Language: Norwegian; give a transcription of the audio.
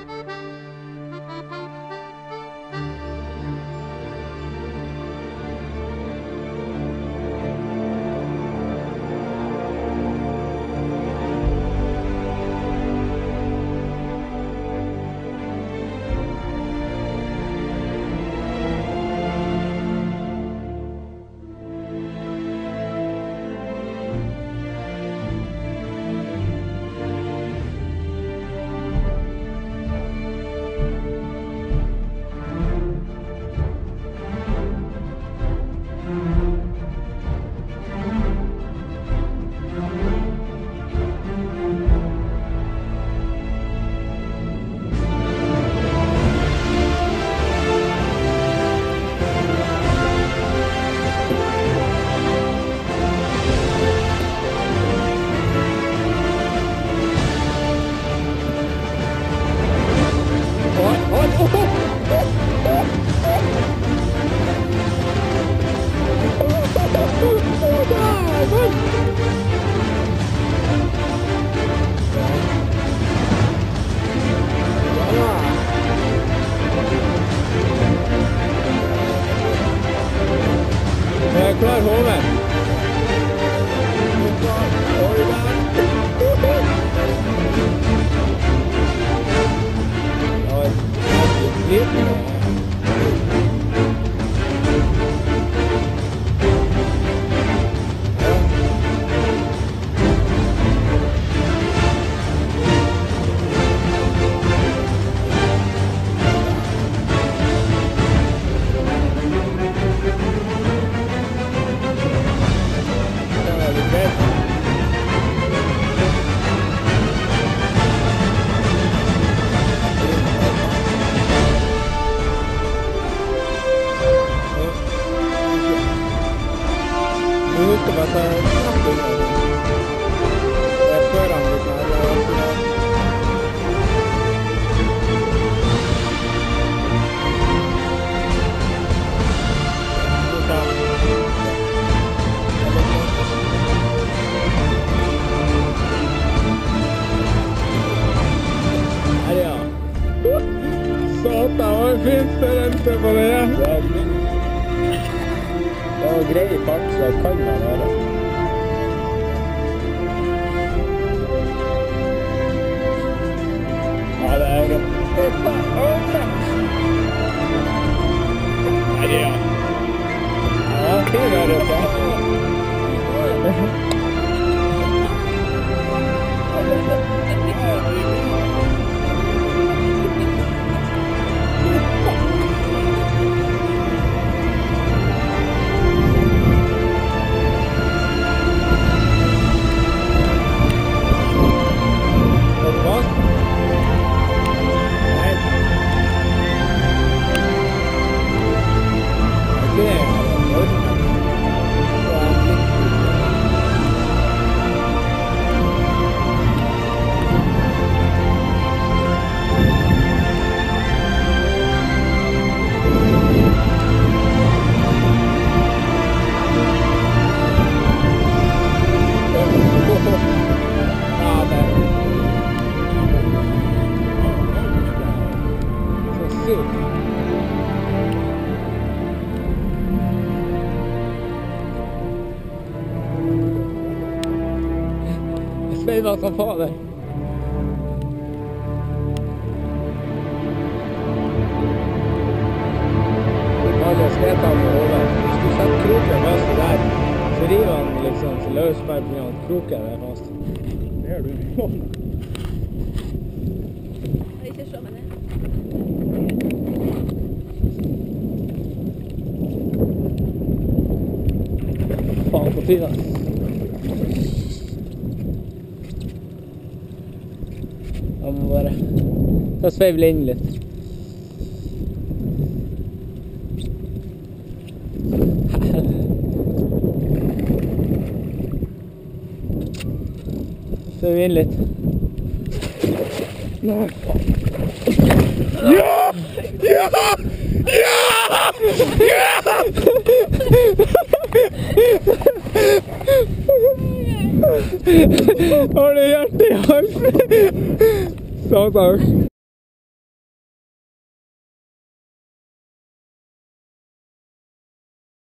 Klar, Håvard. Fint størrelse på det, ja. Det var grei fart, så kan man være. Ja, det er godt. Her, ja. Ja, det er det bra. Jeg vet hva på det. Alle skretene over. Hvis du setter kroken fast der, så river han liksom så løs bare på grunn av kroken er fast. Det gjør du jo. Ikke se meg ned. Faen på tiden. Jeg må bare ta sveivle inn litt. Sveivle inn litt. Nei. Ja! Ja! Ja! Ja! Har du hjertet i halsen? Sånn takk.